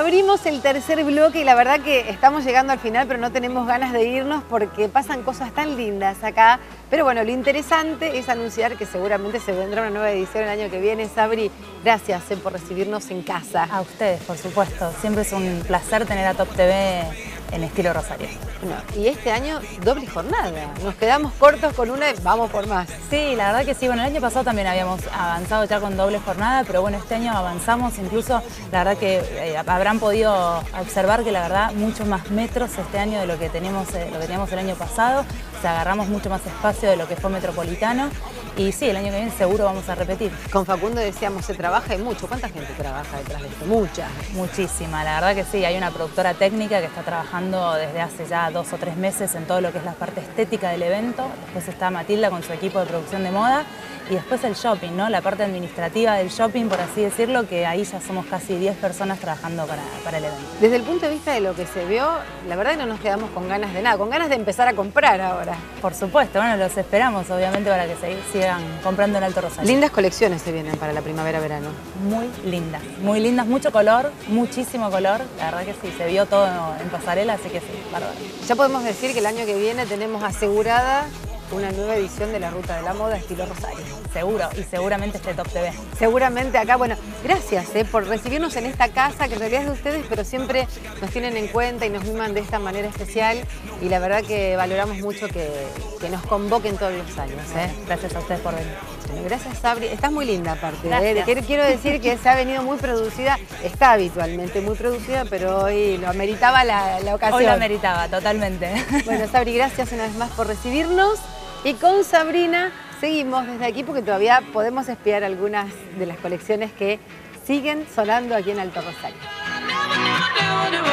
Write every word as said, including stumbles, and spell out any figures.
Abrimos el tercer bloque y la verdad que estamos llegando al final, pero no tenemos ganas de irnos porque pasan cosas tan lindas acá. Pero bueno, lo interesante es anunciar que seguramente se vendrá una nueva edición el año que viene. Sabri, gracias eh, por recibirnos en casa. A ustedes, por supuesto. Siempre es un placer tener a Top T V en estilo Rosario. Bueno, y este año doble jornada. Nos quedamos cortos con una y vamos por más. Sí, la verdad que sí. Bueno, el año pasado también habíamos avanzado ya con doble jornada, pero bueno, este año avanzamos. Incluso, la verdad que eh, habrán podido observar que la verdad muchos más metros este año de lo que teníamos, eh, lo que teníamos el año pasado. O sea, agarramos mucho más espacio de lo que fue Metropolitano. Y sí, el año que viene seguro vamos a repetir. Con Facundo decíamos, se trabaja y mucho. ¿Cuánta gente trabaja detrás de esto? Mucha. Muchísima, la verdad que sí. Hay una productora técnica que está trabajando desde hace ya dos o tres meses en todo lo que es la parte estética del evento. Después está Matilda con su equipo de producción de moda. Y después el shopping, ¿no? La parte administrativa del shopping, por así decirlo, que ahí ya somos casi diez personas trabajando para, para el evento. Desde el punto de vista de lo que se vio, la verdad que no nos quedamos con ganas de nada, con ganas de empezar a comprar ahora. Por supuesto, bueno, los esperamos obviamente para que se sigan comprando en Alto Rosario. Lindas colecciones se vienen para la primavera-verano. Muy lindas, muy lindas, mucho color, muchísimo color. La verdad que sí, se vio todo en pasarela, así que sí, bárbaro. Ya podemos decir que el año que viene tenemos asegurada una nueva edición de la Ruta de la Moda estilo Rosario. Seguro, y seguramente esté Top T V. Seguramente acá, bueno, gracias eh, por recibirnos en esta casa, que en realidad es de ustedes, pero siempre nos tienen en cuenta y nos miman de esta manera especial. Y la verdad que valoramos mucho que, que nos convoquen todos los años. ¿eh? Gracias a ustedes por venir. Bueno, gracias, Sabri. Estás muy linda aparte. ¿eh? Quiero decir que se ha venido muy producida, está habitualmente muy producida, pero hoy lo ameritaba la, la ocasión. Hoy lo ameritaba, totalmente. Bueno, Sabri, gracias una vez más por recibirnos. Y con Sabrina seguimos desde aquí porque todavía podemos espiar algunas de las colecciones que siguen sonando aquí en Alto Rosario.